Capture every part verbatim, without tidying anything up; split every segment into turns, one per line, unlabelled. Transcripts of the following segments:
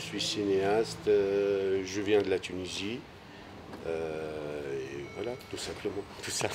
suis cinéaste, euh, je viens de la Tunisie. Euh, et voilà, tout simplement, tout ça.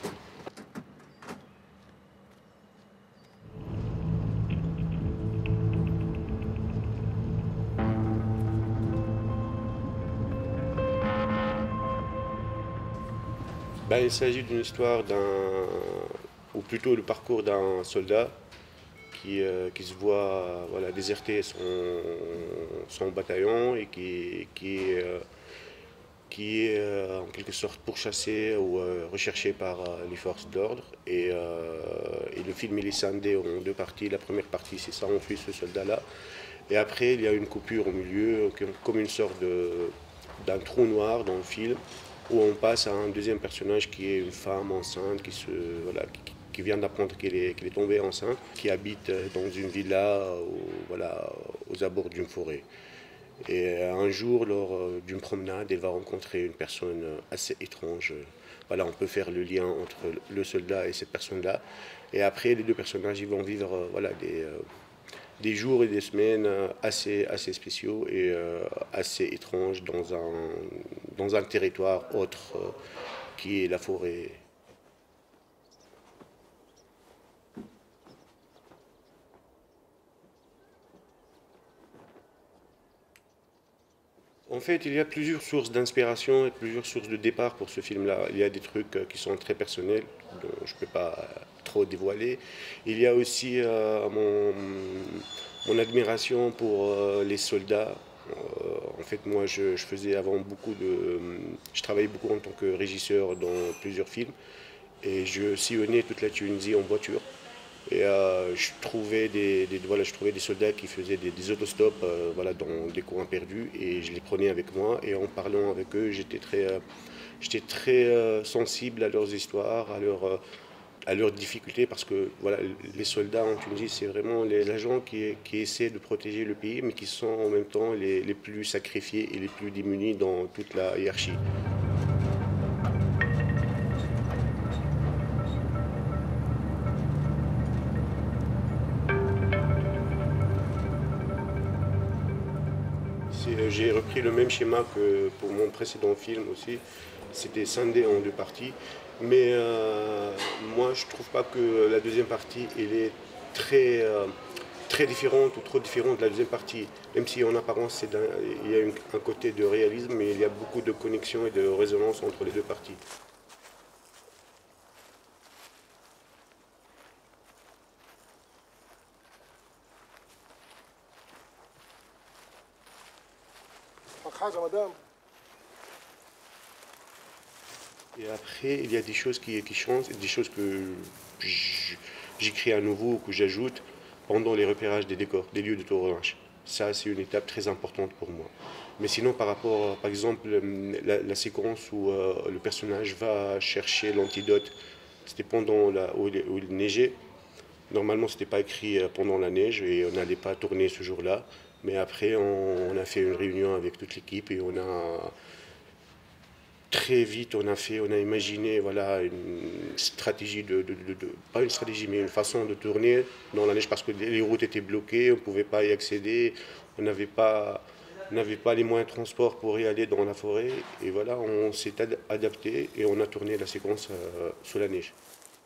Ben, il s'agit d'une histoire d'un, ou plutôt le parcours d'un soldat qui, euh, qui se voit voilà, déserter son, son bataillon et qui, qui, est, euh, qui est euh, en quelque sorte pourchassé ou euh, recherché par euh, les forces d'ordre. Et, euh, et le film il est scindé en deux parties. La première partie, c'est ça, on suit ce soldat-là. Et après, il y a une coupure au milieu, comme une sorte de, d'un trou noir dans le film, où on passe à un deuxième personnage qui est une femme enceinte qui, se, voilà, qui, qui vient d'apprendre qu'elle est, qu'elle est tombée enceinte, qui habite dans une villa au, voilà, aux abords d'une forêt. Et un jour, lors d'une promenade, elle va rencontrer une personne assez étrange. Voilà, on peut faire le lien entre le soldat et cette personne-là. Et après, les deux personnages, ils vont vivre voilà, des, des jours et des semaines assez, assez spéciaux et euh, assez étranges dans un, dans un territoire autre euh, qui est la forêt. En fait, il y a plusieurs sources d'inspiration et plusieurs sources de départ pour ce film-là. Il y a des trucs qui sont très personnels, dont je ne peux pas trop dévoiler. Il y a aussi euh, mon, mon admiration pour euh, les soldats. Euh, en fait, moi, je, je faisais avant beaucoup de... Je travaillais beaucoup en tant que régisseur dans plusieurs films. Et je sillonnais toute la Tunisie en voiture. Et euh, je, trouvais des, des, voilà, je trouvais des soldats qui faisaient des, des autostops euh, voilà, dans des coins perdus et je les prenais avec moi. Et en parlant avec eux, j'étais très, euh, j'étais très euh, sensible à leurs histoires, à, leur, euh, à leurs difficultés parce que voilà, les soldats en Tunisie, c'est vraiment les agents qui, qui essaient de protéger le pays mais qui sont en même temps les, les plus sacrifiés et les plus démunis dans toute la hiérarchie. J'ai repris le même schéma que pour mon précédent film aussi. C'était scindé en deux parties. Mais euh, moi, je trouve pas que la deuxième partie elle est très, euh, très différente ou trop différente de la deuxième partie. Même si en apparence, c'est il y a une, un côté de réalisme, mais il y a beaucoup de connexions et de résonance entre les deux parties.
حاجة مدام.
Et après, il y a des choses qui, qui changent, des choses que j'écris à nouveau ou que j'ajoute pendant les repérages des décors, des lieux de tournage. Ça, c'est une étape très importante pour moi. Mais sinon, par rapport, par exemple, la, la séquence où euh, le personnage va chercher l'antidote, c'était pendant la, où, il, où il neigeait. Normalement, c'était pas écrit pendant la neige et on n'allait pas tourner ce jour-là. Mais après, on, on a fait une réunion avec toute l'équipe et on a très vite, on a fait, on a imaginé voilà, une stratégie, de, de, de, de, pas une stratégie, mais une façon de tourner dans la neige parce que les routes étaient bloquées, on ne pouvait pas y accéder, on n'avait pas, on n'avait pas les moyens de transport pour y aller dans la forêt. Et voilà, on s'est ad adapté et on a tourné la séquence euh, sous la neige.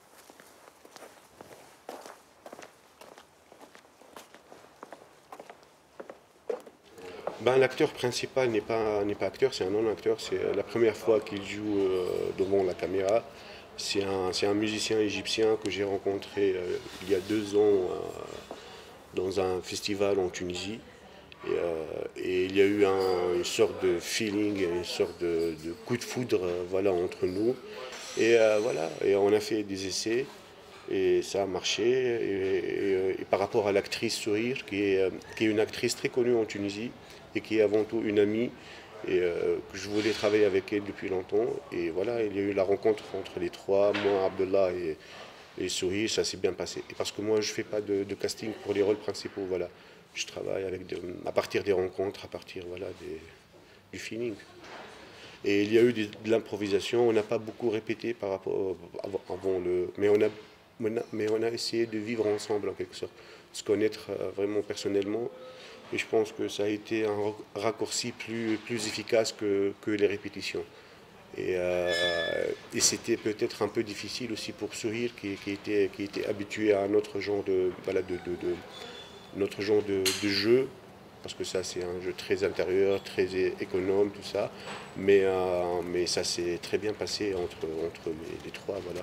Ben, l'acteur principal n'est pas, n'est pas acteur, c'est un non-acteur. C'est la première fois qu'il joue euh, devant la caméra. C'est un, c'est un musicien égyptien que j'ai rencontré euh, il y a deux ans euh, dans un festival en Tunisie. Et, euh, et il y a eu un, une sorte de feeling, une sorte de, de coup de foudre euh, voilà, entre nous. Et euh, voilà, et on a fait des essais et ça a marché. Et, et, et par rapport à l'actrice Sourire, qui est, qui est une actrice très connue en Tunisie et qui est avant tout une amie, et euh, que je voulais travailler avec elle depuis longtemps. Et voilà, il y a eu la rencontre entre les trois, moi, Abdullah et, et Sourire, ça s'est bien passé. Et parce que moi, je ne fais pas de, de casting pour les rôles principaux, voilà. Je travaille avec de, à partir des rencontres, à partir voilà, des, du feeling. Et il y a eu des, de l'improvisation, on n'a pas beaucoup répété par rapport avant, avant le. Mais on, a, on a, mais on a essayé de vivre ensemble en quelque sorte, se connaître euh, vraiment personnellement. Et je pense que ça a été un raccourci plus, plus efficace que, que les répétitions. Et, euh, et c'était peut-être un peu difficile aussi pour Sourire qui, qui, était, qui était habitué à un autre genre de, voilà, de, de, de, notre genre de, de jeu, parce que ça c'est un jeu très intérieur, très économe, tout ça. Mais, euh, mais ça s'est très bien passé entre, entre les, les trois. Voilà.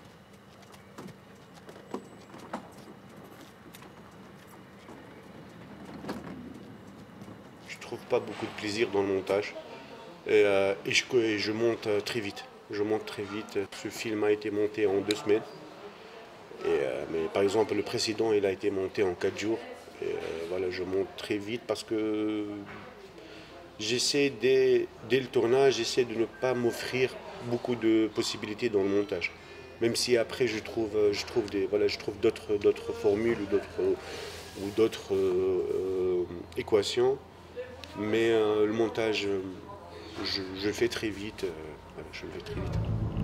Je trouve pas beaucoup de plaisir dans le montage. Et, euh, et, je, et je monte très vite. Je monte très vite. Ce film a été monté en deux semaines. Et, euh, mais par exemple, le précédent, il a été monté en quatre jours. Et, euh, voilà, je monte très vite parce que j'essaie, dès, dès le tournage, j'essaie de ne pas m'offrir beaucoup de possibilités dans le montage. Même si après, je trouve, je trouve, des, voilà, je trouve d'autres, d'autres formules ou d'autres, ou d'autres euh, euh, équations. Mais euh, le montage, je, je le fais très vite. Euh, voilà, je le fais très vite.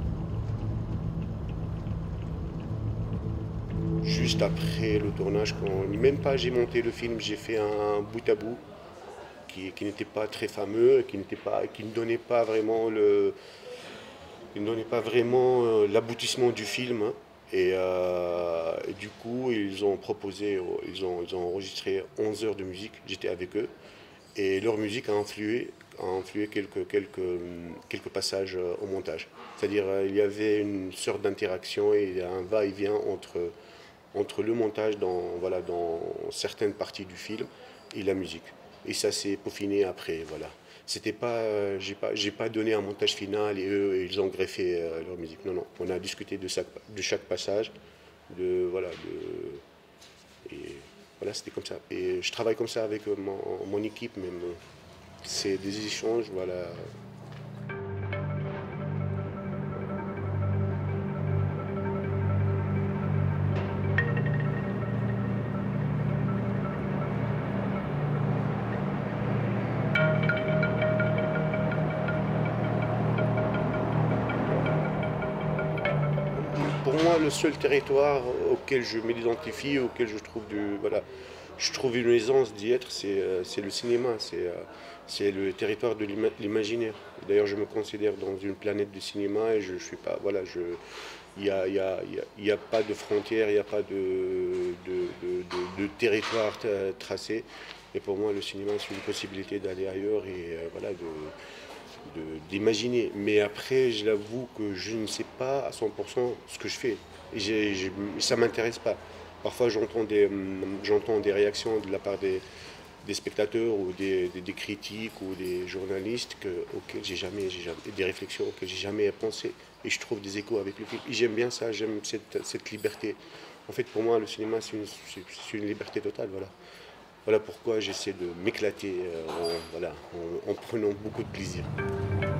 Juste après le tournage, quand même pas j'ai monté le film, j'ai fait un bout à bout qui, qui n'était pas très fameux, qui n'était pas, qui ne donnait pas vraiment le, qui ne donnait pas vraiment euh, l'aboutissement du film. Hein. Et, euh, et du coup, ils ont proposé, ils ont, ils ont enregistré onze heures de musique. J'étais avec eux et leur musique a influé, a influé quelques, quelques, quelques passages au montage. C'est-à-dire, il y avait une sorte d'interaction et un va-et-vient entre entre le montage dans, voilà, dans certaines parties du film et la musique. Et ça s'est peaufiné après, voilà. C'était pas, euh, j'ai pas, j'ai pas donné un montage final et eux, ils ont greffé euh, leur musique. Non, non. On a discuté de chaque, de chaque passage, de, voilà, de, et voilà, c'était comme ça. Et je travaille comme ça avec mon, mon équipe même. C'est des échanges, voilà. Pour moi, le seul territoire auquel je m'identifie, auquel je trouve, du, voilà, je trouve une aisance d'y être, c'est euh, le cinéma, c'est le territoire de l'imaginaire. D'ailleurs, je me considère dans une planète de cinéma et je, je suis pas, voilà, je, il n'y a, y a, y a, a pas de frontières, il n'y a pas de, de, de, de, de territoire tracé. Et pour moi, le cinéma, c'est une possibilité d'aller ailleurs et euh, voilà, de, d'imaginer. Mais après, je l'avoue que je ne sais pas à cent pour cent ce que je fais. Et j'ai, j'ai, ça ne m'intéresse pas. Parfois, j'entends des, j'entends des réactions de la part des, des spectateurs ou des, des, des critiques ou des journalistes que, auxquels j'ai jamais, j'ai jamais, des réflexions auxquelles j'ai jamais pensé. Et je trouve des échos avec le film. Et j'aime bien ça, j'aime cette, cette liberté. En fait, pour moi, le cinéma, c'est une, c'est une liberté totale. Voilà. Voilà pourquoi j'essaie de m'éclater euh, en, voilà, en, en prenant beaucoup de plaisir.